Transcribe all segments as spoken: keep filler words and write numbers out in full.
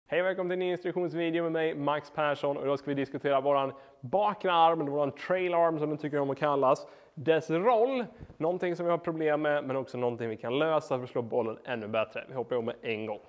Hej och välkommen till en ny instruktionsvideo med mig, Max Persson. Och idag ska vi diskutera våran bakre arm, eller våran trail arm som den tycker om att kallas. Dess roll, någonting som vi har problem med, men också någonting vi kan lösa för att slå bollen ännu bättre. Vi hoppar om med en gång.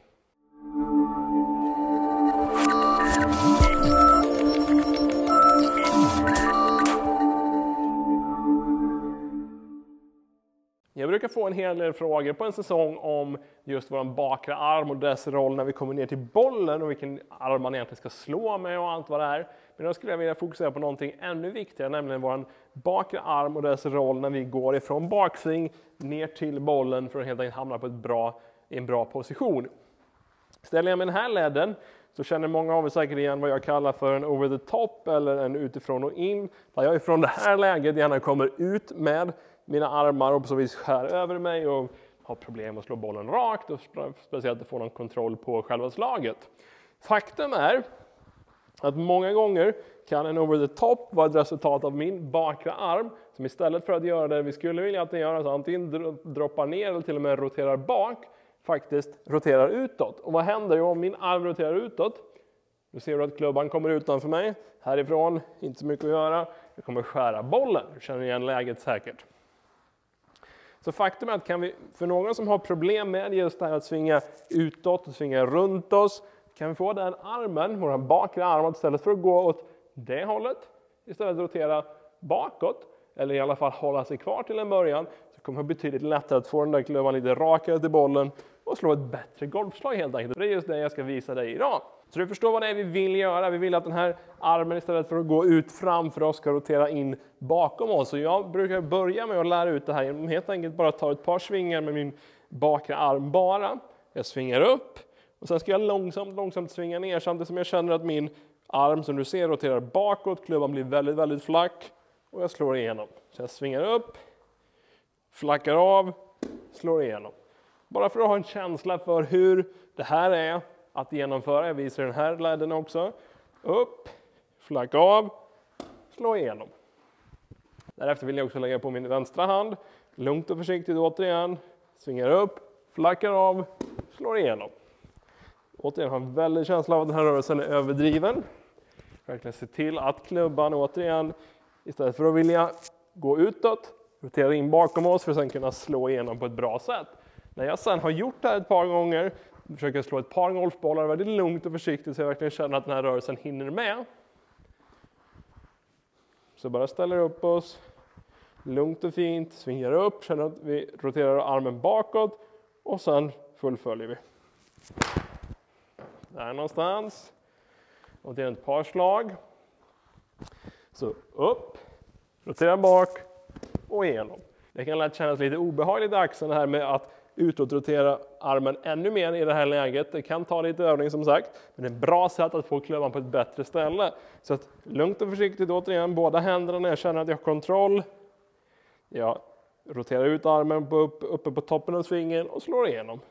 Jag brukar få en hel del frågor på en säsong om just vår bakre arm och dess roll när vi kommer ner till bollen och vilken arm man egentligen ska slå med och allt vad det är. Men då skulle jag vilja fokusera på någonting ännu viktigare, nämligen vår bakre arm och dess roll när vi går ifrån baksving ner till bollen för att helt enkelt hamna på ett bra, i en bra position. Ställer jag med den här ledden så känner många av er säkert igen vad jag kallar för en over the top eller en utifrån och in. Där jag ifrån det här läget gärna kommer ut med mina armar och på så vis skär över mig och har problem att slå bollen rakt och speciellt att få någon kontroll på själva slaget. Faktum är att många gånger kan en over the top vara ett resultat av min bakre arm som istället för att göra det vi skulle vilja att den gör, så antingen droppar ner eller till och med roterar bak, faktiskt roterar utåt. Och vad händer ju om min arm roterar utåt? Du ser du att klubban kommer utanför mig, härifrån, inte så mycket att göra. Jag kommer skära bollen, du känner igen läget säkert. Så faktum är att kan vi, för någon som har problem med just det här att svinga utåt och svinga runt oss, kan vi få den armen, vår bakre arm, istället för att gå åt det hållet, istället rotera bakåt, eller i alla fall hålla sig kvar till en början, så kommer det betydligt lättare att få den där klubban lite rakare till bollen och slå ett bättre golfslag helt enkelt. Det är just det jag ska visa dig idag. Så du förstår vad det är vi vill göra. Vi vill att den här armen istället för att gå ut framför oss ska rotera in bakom oss. Så jag brukar börja med att lära ut det här genom helt enkelt bara ta ett par svingar med min bakre arm bara. Jag svingar upp och sen ska jag långsamt, långsamt svinga ner samtidigt som jag känner att min arm som du ser roterar bakåt. Klubban blir väldigt, väldigt flack och jag slår igenom. Så jag svingar upp, flackar av, slår igenom. Bara för att ha en känsla för hur det här är att genomföra. Jag visar den här ledden också. Upp, flacka av, slå igenom. Därefter vill jag också lägga på min vänstra hand. Lugnt och försiktigt återigen. Svingar upp, flackar av, slår igenom. Återigen har en väldig känsla av att den här rörelsen är överdriven. Verkligen se till att klubban återigen, istället för att vilja gå utåt, roterar in bakom oss för att sedan kunna slå igenom på ett bra sätt. När jag sedan har gjort det här ett par gånger, försöker slå ett par golfbollar väldigt lugnt och försiktigt så jag verkligen känner att den här rörelsen hinner med. Så bara ställer upp oss, lugnt och fint, svingar upp, känner att vi roterar armen bakåt och sen fullföljer vi. Där någonstans. Och det är ett par slag. Så upp, rotera bak och igenom. Det kan lätt kännas lite obehagligt i axeln här med att utåt rotera armen ännu mer i det här läget. Det kan ta lite övning som sagt, men det är ett bra sätt att få klubban på ett bättre ställe. Så att lugnt och försiktigt återigen, båda händerna när jag känner att jag har kontroll. Jag roterar ut armen på upp, uppe på toppen av svingen och slår igenom.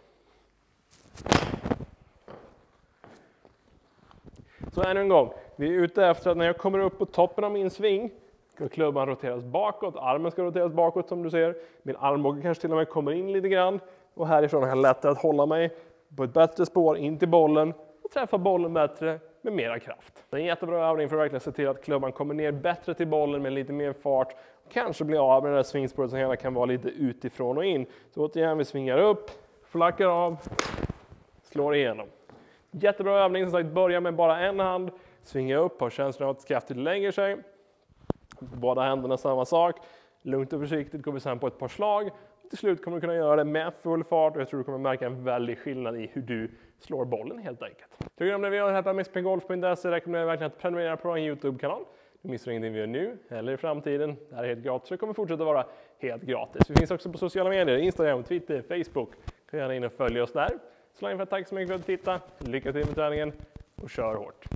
Så ännu en gång, vi är ute efter att när jag kommer upp på toppen av min sving ska klubban roteras bakåt, armen ska roteras bakåt som du ser. Min armbåge kanske till och med kommer in lite grann. Och härifrån har jag lättare att hålla mig på ett bättre spår in till bollen och träffa bollen bättre med mera kraft. Det är en jättebra övning för att verkligen se till att klubban kommer ner bättre till bollen med lite mer fart. Och kanske blir av med det där svingspåret som hela kan vara lite utifrån och in. Så återigen, vi svingar upp, flackar av, slår igenom. Jättebra övning, som sagt, börja med bara en hand, svinga upp, ha känslan av att kraftigt lägger sig. Båda händerna samma sak. Lugnt och försiktigt går vi sedan på ett par slag. Till slut kommer du kunna göra det med full fart och jag tror du kommer märka en väldig skillnad i hur du slår bollen helt enkelt. Tycker du om det vi gör här på mixpgolf punkt se rekommenderar jag verkligen att prenumerera på vår YouTube-kanal. Du missar ingenting vi gör nu eller i framtiden. Det här är helt gratis och det kommer fortsätta vara helt gratis. Vi finns också på sociala medier, Instagram, Twitter, Facebook. Du kan gärna in och följa oss där. Så länge för tack så mycket för att du tittade. Lycka till med träningen och kör hårt.